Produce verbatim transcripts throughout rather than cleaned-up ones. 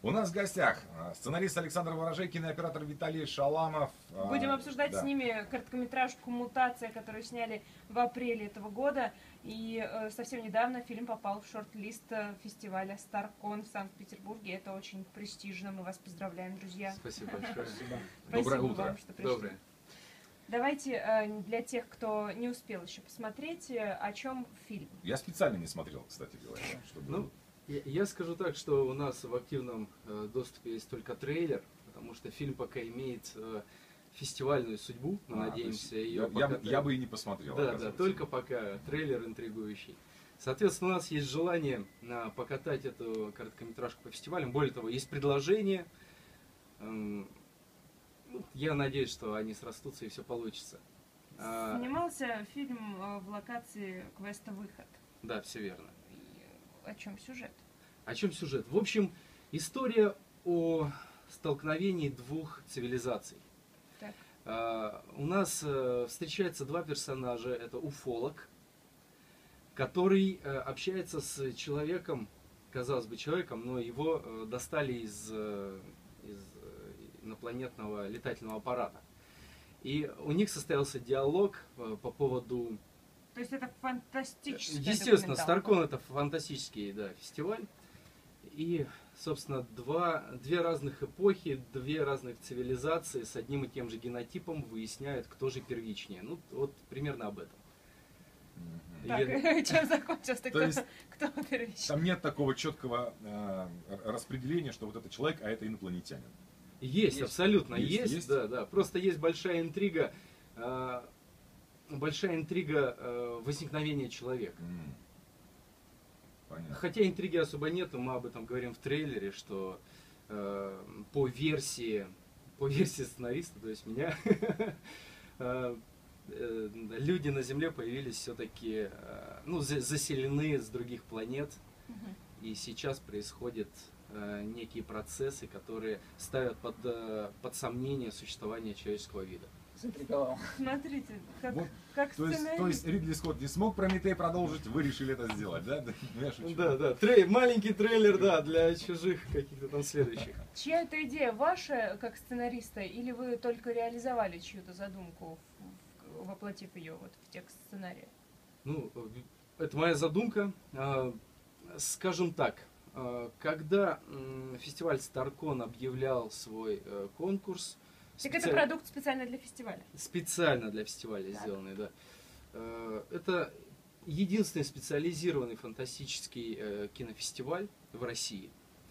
У нас в гостях сценарист Александр Ворожей, кинооператор Виталий Шаламов. Будем обсуждать да. с ними короткометражку «Мутация», которую сняли в апреле этого года. И э, совсем недавно фильм попал в шорт-лист фестиваля «Старкон» в Санкт-Петербурге. Это очень престижно. Мы вас поздравляем, друзья. Спасибо большое. Спасибо Доброе утро. вам, что пришли. Доброе. Давайте э, для тех, кто не успел еще посмотреть, э, о чем фильм. Я специально не смотрел, кстати говоря, чтобы... Ну, я, я скажу так, что у нас в активном э, доступе есть только трейлер, потому что фильм пока имеет э, фестивальную судьбу, мы А, надеемся я, ее я, покатать. я бы и не посмотрел. Да, да, только пока трейлер интригующий. Соответственно, у нас есть желание э, покатать эту короткометражку по фестивалям. Более того, есть предложение. Э, я надеюсь, что они срастутся и все получится. А, Снимался фильм э, в локации квеста «Выход». да, все верно. И о чем сюжет? О чем сюжет? В общем, история о столкновении двух цивилизаций. Так. А, у нас а, встречаются два персонажа. Это уфолог, который а, общается с человеком, казалось бы, человеком, но его а, достали из, а, из инопланетного летательного аппарата. И у них состоялся диалог а, по поводу... То есть это фантастический. Естественно, Старкон это фантастический, да, фестиваль. И, собственно, два, две разных эпохи, две разных цивилизации с одним и тем же генотипом выясняют, кто же первичнее. Ну, вот примерно об этом. Так, И- чем закончился? То Кто, есть кто первичный? Там нет такого четкого э, распределения, что вот это человек, а это инопланетянин. Есть, Есть. абсолютно Есть, есть, есть. да, да. Просто есть большая интрига, э, большая интрига э, возникновения человека. М. Понятно. Хотя интриги особо нету, мы об этом говорим в трейлере, что э, по версии, по версии сценариста, то есть меня, э, э, люди на Земле появились все-таки, э, ну, за- заселены с других планет, Мгм. и сейчас происходят э, некие процессы, которые ставят под, э, под сомнение существование человеческого вида. Заинтриговал. Смотрите, как, Вот, как То есть, то сценарист. есть Ридли Скотт не смог Прометей продолжить, вы решили это сделать, да? Да, ну, я шучу. Да, да, трей- маленький трейлер, да, для чужих каких-то там следующих. Чья это идея ваша, как сценариста, или вы только реализовали чью-то задумку, в- в- воплотив ее вот в текст сценария? Ну, это моя задумка. А, Скажем так, а, когда м, фестиваль Старкон объявлял свой э, конкурс, Так это специ- продукт специально для фестиваля. специально для фестиваля Так. сделанный, да. Э, Это единственный специализированный фантастический э, кинофестиваль в России.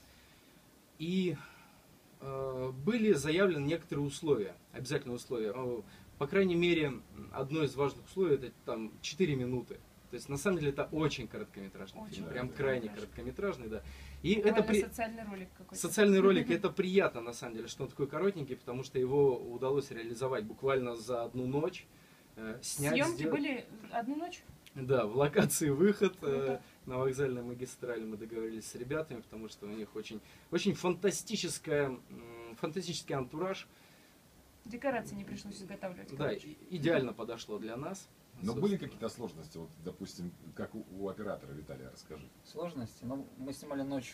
И э, были заявлены некоторые условия, обязательные условия. О, По крайней мере, одно из важных условий это там четыре минуты. То есть на самом деле это очень короткометражный Очень фильм, да, прям да, крайне конечно. короткометражный, да. И это Буквально при... социальный ролик какой-то. Социальный ролик, это приятно на самом деле, что он такой коротенький, потому что его удалось реализовать буквально за одну ночь. э, Снять, Съемки сделать. были одну ночь? Да, в локации выход э, Круто. на вокзальной магистрали мы договорились с ребятами, потому что у них очень, очень фантастическая, м, фантастический антураж. Декорации не пришлось изготавливать. Да, короче. и- идеально подошло для нас. Но были собственно. какие-то сложности, вот, допустим, как у, у оператора, Виталия, расскажи. Сложности? Ну, мы снимали ночью.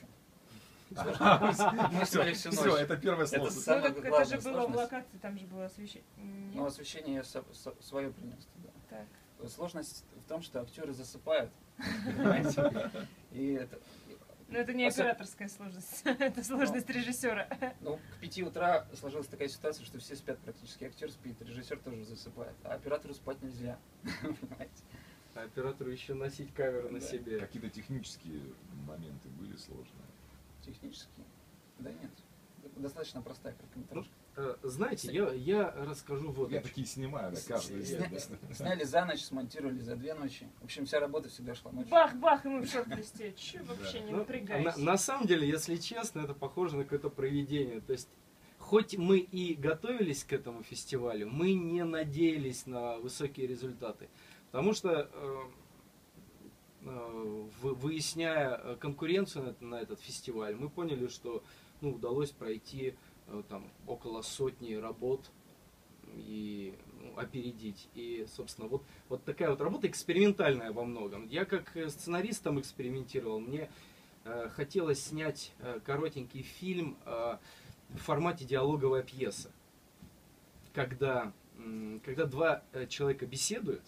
Все, Мы снимали всю ночь. это первая Это сложность. Ну, самая так это же главная было в сложность. локации, там же было освещение. Но освещение я со- со- свое принес туда. Так. Сложность в том, что актеры засыпают. Понимаете? И это, Но это не Особ- операторская сложность, это сложность режиссера. ну, к пяти утра сложилась такая ситуация, что все спят практически. Актер спит, режиссер тоже засыпает. А оператору спать нельзя. Понимаете? А оператору еще носить камеру на Да. себе. Какие-то технические моменты были сложные. Технически. Да нет. Достаточно простая короткометражка. Э, Знаете, я, я расскажу вот Я о чем. такие снимаю, да, С- каждый с- день. сня- да. Сняли за ночь, смонтировали за две ночи. В общем, вся работа всегда шла ночью. Бах-бах, и мы в шорт-листе. Че вообще не Ну, напрягайся. на, на самом деле, если честно, это похоже на какое-то проведение. То есть, хоть мы и готовились к этому фестивалю, мы не надеялись на высокие результаты. Потому что, э, э, вы- выясняя э, конкуренцию на, это- на этот фестиваль, мы поняли, что ну, удалось пройти э, там, около сотни работ и ну, опередить. И, собственно, вот, вот такая вот работа экспериментальная во многом. Я как э, сценарист там экспериментировал, мне э, хотелось снять э, коротенький фильм э, в формате диалоговая пьеса. Когда, м, когда два э, человека беседуют,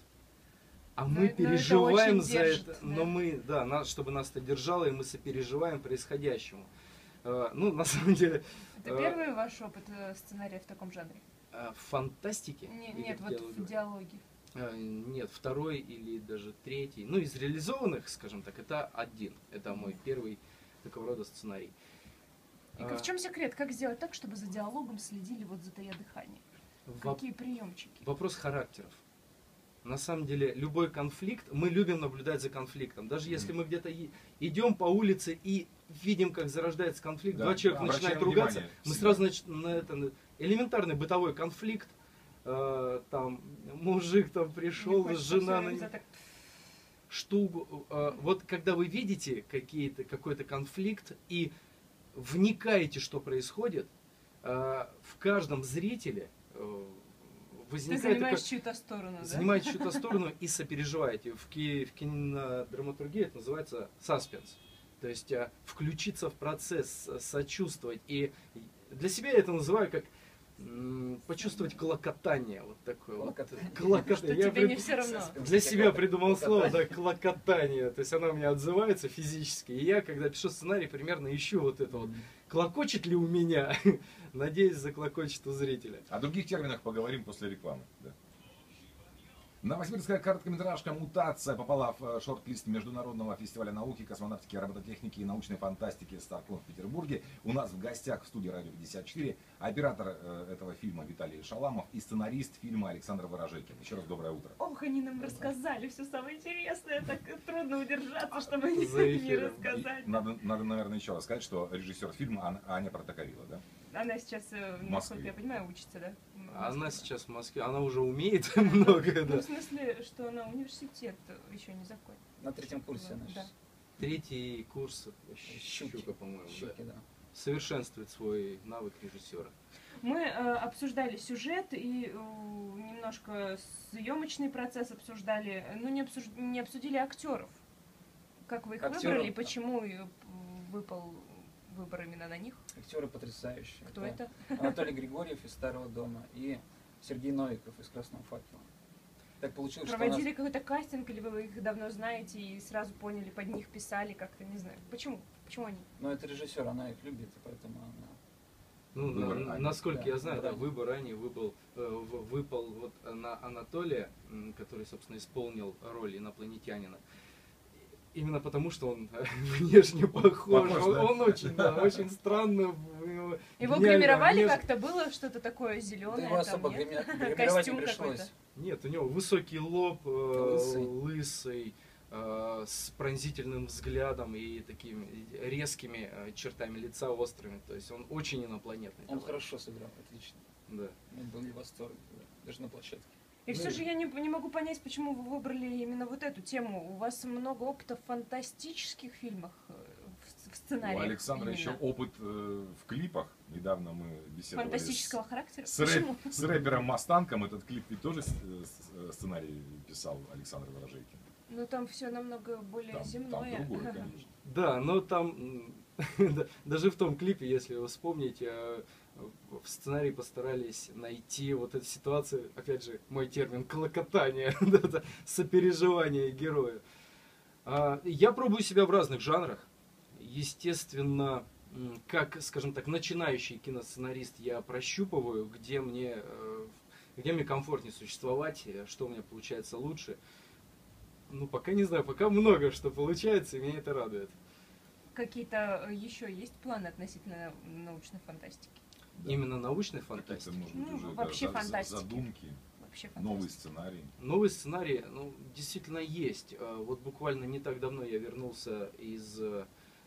а Но мы это- но это переживаем очень за держит, это, да. но мы, да, нас, чтобы нас это держало, и мы сопереживаем происходящему. Э, ну, на самом деле, Это э, первый ваш опыт э, сценария в таком жанре? э, в фантастике Не- или нет, в вот диалоговой? в диалоге. Э, Нет, второй или даже третий. Ну, из реализованных, скажем так, это один. Это мой первый такого рода сценарий. И А, в чем секрет? Как сделать так, чтобы за диалогом следили, вот затая дыхание? воп- Какие приемчики? Вопрос характеров. На самом деле, любой конфликт, мы любим наблюдать за конфликтом. Даже если мы где-то и- идем по улице и видим, как зарождается конфликт, Да, два человека обращаем начинают ругаться, внимание мы всегда. сразу нач- на это на- элементарный бытовой конфликт. э, там мужик там Мне пришел, хочется жена всё на время него. за так- Что уг- э, вот когда вы видите какие-то, какой-то конфликт и вникаете, что происходит, э, в каждом зрителе э, Ты возникает занимаешь такое- чью-то сторону, да? занимаете чью-то сторону и сопереживаете. В, ки- в кинодраматургии это называется саспенс. То есть э, включиться в процесс, э, сочувствовать. И для себя я это называю как м, почувствовать клокотание. Вот такое вот. Клокотание. Клокотание. Что Я тебе прид- не все равно. Для себя придумал слово, да, клокотание. То есть оно у меня отзывается физически. И я, когда пишу сценарий, примерно ищу вот это вот. Клокочет ли у меня? Надеюсь, заклокочет у зрителя. О других терминах поговорим после рекламы. Да. Новосибирская короткометражка «Мутация» попала в э, шорт-лист Международного фестиваля науки, космонавтики, робототехники и научной фантастики «Старкон» в Петербурге. У нас в гостях в студии «Радио пятьдесят четыре» оператор э, этого фильма Виталий Шаламов и сценарист фильма Александр Ворожейкин. Еще раз доброе утро. Ох, они нам рассказали все самое интересное, так трудно удержаться, чтобы не, За не эфиром. рассказать. И надо, надо, наверное, еще раз сказать, что режиссер фильма Ан- Аня Протоковила, да? Она сейчас, э, В Москве. насколько я понимаю, учится, да? В Она Москве. сейчас в Москве, она уже умеет много, Ну, да. в смысле, что она университет еще не закончила. На третьем курсе она Да. сейчас. Третий курс Щуки. Щука, по-моему, да. Щуки, да. Совершенствует свой навык режиссера. Мы э, обсуждали сюжет и э, немножко съемочный процесс обсуждали, но не, обсуж- не обсудили актеров. Как вы их Актеров? выбрали и почему э, выпал выбор именно на них? Актеры потрясающие. Кто это? Анатолий Григорьев из «Старого дома» и Сергей Новиков из «Красного факела». Так получилось, что у нас... Проводили какой-то кастинг, или вы их давно знаете и сразу поняли, под них писали как-то, не знаю. Почему? Почему они? Но это режиссер, она их любит, и поэтому она... Ну, Выбор на- Ани. насколько Да, я знаю, да, выбор выбор Ани выпал, э, в- выпал вот на Анатолия, м, который, собственно, исполнил роль инопланетянина. Именно потому, что он внешне похож. Похож, он, да? он очень, да, очень странно. у него Его гениальная гримировали внешность. как-то? Было что-то такое Да зеленое? его особо гриме- гримировать не пришлось. Нет, у него высокий лоб, э, Лысый. лысый, э, с пронзительным взглядом и такими резкими э, чертами лица острыми. То есть он очень инопланетный. Он товарищ. хорошо сыграл, отлично. Да. Мы были в восторге, да, даже на площадке. И все Ну, же я не, не могу понять, почему вы выбрали именно вот эту тему. У вас много опыта в фантастических фильмах, э, в, в сценарии. У Александра еще опыт э, в клипах. Недавно мы беседовали Фантастического с, характера? с, рэп- Почему? с рэпером Мастанком. Этот клип ведь тоже с- с- сценарий писал Александр Ворожейкин. Ну там все намного более Там, там земное. другое, конечно. Да, но там м, да, даже в том клипе, если вы вспомните, э, в сценарии постарались найти вот эту ситуацию, опять же, мой термин клокотание, да, да, сопереживание героя. А, Я пробую себя в разных жанрах. Естественно, м, как, скажем так, начинающий киносценарист я прощупываю, где мне, э, где мне комфортнее существовать, э, что у меня получается лучше. Ну, пока не знаю, пока много что получается, и меня это радует. Какие-то э, еще есть планы относительно научной фантастики? Да. Именно научной Какие-то, фантастики. может быть, Ну, уже вообще да, за- фантастики. задумки, Вообще новый фантастика. сценарий. Новый сценарий, ну, действительно есть. Э, Вот буквально не так давно я вернулся из э,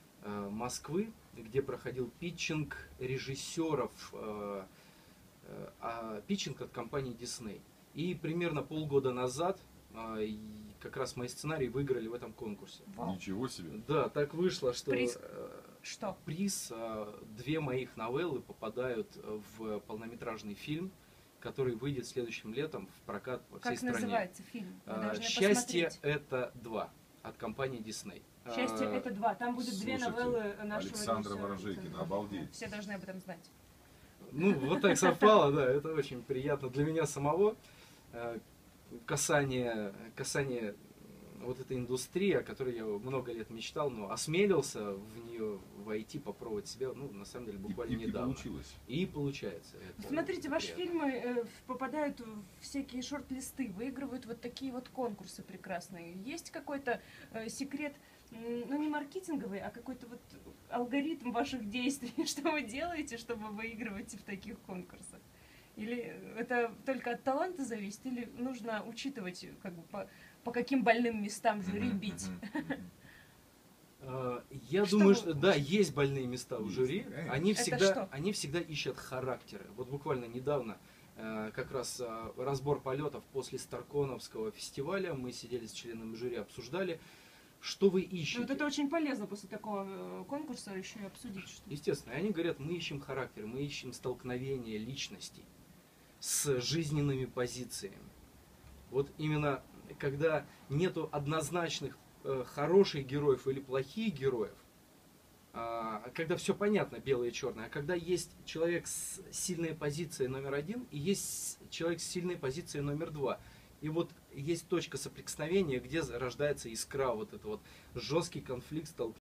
Москвы, где проходил питчинг режиссеров, э, э, а питчинг от компании Disney. И примерно полгода назад э, и как раз мои сценарии выиграли в этом конкурсе. Вау. Ничего себе. Да, так вышло, что Приз. э, Что? приз, э, две моих новеллы попадают в полнометражный фильм, который выйдет следующим летом в прокат по всей Как стране. называется фильм? Мы А, должны Счастье посмотреть. это два. от компании Disney. Счастье А, это два. Там будет две Слушайте, новеллы нашего Александра режиссера. Ворожейкина, обалдеть. Все должны об этом знать. Ну, вот так совпало, да, это очень приятно для меня самого. Э, Касание, касание вот этой индустрии, о которой я много лет мечтал, но осмелился в нее войти, попробовать себя, ну, на самом деле, буквально И, и, и недавно. получилось. И получается. Это Смотрите, ваши приятно. фильмы э, в- попадают в всякие шорт-листы, выигрывают вот такие вот конкурсы прекрасные. Есть какой-то э, секрет, м, ну не маркетинговый, а какой-то вот алгоритм ваших действий, что вы делаете, чтобы выигрывать в таких конкурсах? Или это только от таланта зависит, или нужно учитывать, как бы, по, по каким больным местам жюри Мгм, бить? мгм, мгм. А, Я Что думаю, вы- что да, есть больные места у Есть, жюри. конечно. Они Это всегда, что? они всегда ищут характеры. Вот буквально недавно э, как раз э, разбор полетов после Старконовского фестиваля. Мы сидели с членами жюри, обсуждали, что вы ищете. Ну, вот это очень полезно после такого э, конкурса еще и обсудить, что Естественно, и они говорят, мы ищем характер, мы ищем столкновение личностей с жизненными позициями. Вот именно когда нету однозначных э, хороших героев или плохих героев, а, когда все понятно, белое и черное, а когда есть человек с сильной позицией номер один и есть человек с сильной позицией номер два. И вот есть точка соприкосновения, где рождается искра, вот это вот жесткий конфликт, столкновение.